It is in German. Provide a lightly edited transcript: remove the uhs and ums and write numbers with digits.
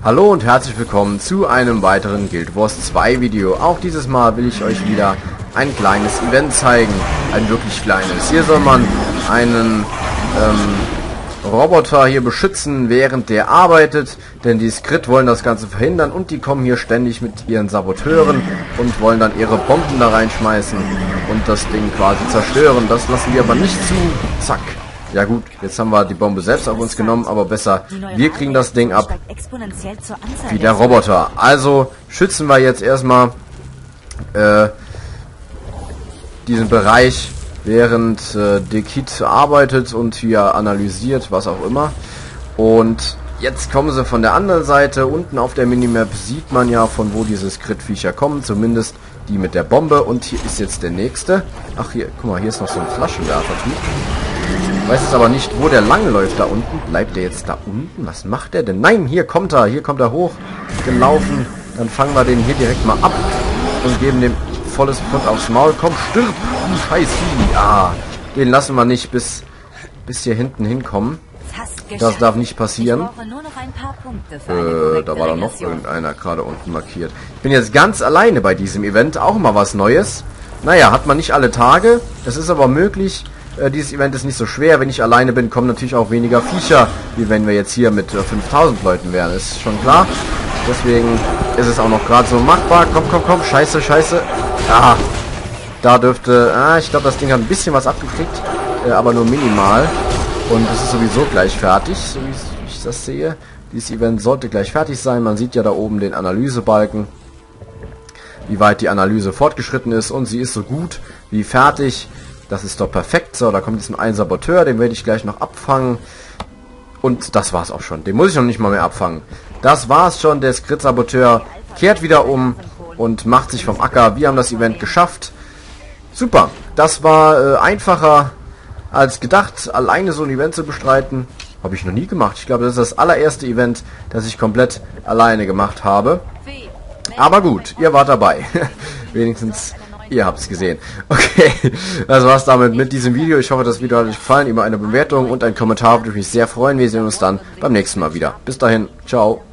Hallo und herzlich willkommen zu einem weiteren Guild Wars 2 Video. Auch dieses Mal will ich euch wieder ein kleines Event zeigen. Ein wirklich kleines. Hier soll man einen Roboter hier beschützen, während der arbeitet. Denn die Skrit wollen das Ganze verhindern und die kommen hier ständig mit ihren Saboteuren und wollen dann ihre Bomben da reinschmeißen und das Ding quasi zerstören. Das lassen wir aber nicht zu. Zack. Ja gut, jetzt haben wir die Bombe selbst auf uns genommen, aber besser, wir kriegen das Ding ab wie der Roboter. Also schützen wir jetzt erstmal diesen Bereich, während Dekit arbeitet und hier analysiert, was auch immer. Und jetzt kommen sie von der anderen Seite. Unten auf der Minimap sieht man ja, von wo diese Skrit-Viecher kommen, zumindest die mit der Bombe. Und hier ist jetzt der nächste. Ach, hier, guck mal, hier ist noch so ein Flaschenwerfer-Typ. Ich weiß jetzt aber nicht, wo der lang läuft da unten. Bleibt der jetzt da unten? Was macht der denn? Nein, hier kommt er hoch gelaufen. Dann fangen wir den hier direkt mal ab und geben dem volles Pfund aufs Maul. Komm, stirb! Scheiße! Ja, den lassen wir nicht bis hier hinten hinkommen. Das darf nicht passieren. Da war doch noch irgendeiner gerade unten markiert. Ich bin jetzt ganz alleine bei diesem Event. Auch mal was Neues. Naja, hat man nicht alle Tage. Das ist aber möglich. Dieses Event ist nicht so schwer. Wenn ich alleine bin, kommen natürlich auch weniger Viecher, wie wenn wir jetzt hier mit 5000 Leuten wären. Ist schon klar. Deswegen ist es auch noch gerade so machbar. Komm. Scheiße. Ah, da dürfte... ich glaube, das Ding hat ein bisschen was abgekriegt. Aber nur minimal. Und es ist sowieso gleich fertig, so wie ich das sehe. Dieses Event sollte gleich fertig sein. Man sieht ja da oben den Analysebalken, wie weit die Analyse fortgeschritten ist. Und sie ist so gut wie fertig. Das ist doch perfekt. So, da kommt jetzt ein Saboteur, den werde ich gleich noch abfangen. Und das war's auch schon. Den muss ich noch nicht mal mehr abfangen. Das war's schon. Der Skrit-Saboteur kehrt wieder um und macht sich vom Acker. Wir haben das Event geschafft. Super. Das war einfacher als gedacht, alleine so ein Event zu bestreiten. Habe ich noch nie gemacht. Ich glaube, das ist das allererste Event, das ich komplett alleine gemacht habe. Aber gut, ihr wart dabei. Wenigstens... ihr habt es gesehen. Okay, das war's damit mit diesem Video. Ich hoffe, das Video hat euch gefallen. Über eine Bewertung und einen Kommentar würde ich mich sehr freuen. Wir sehen uns dann beim nächsten Mal wieder. Bis dahin, ciao.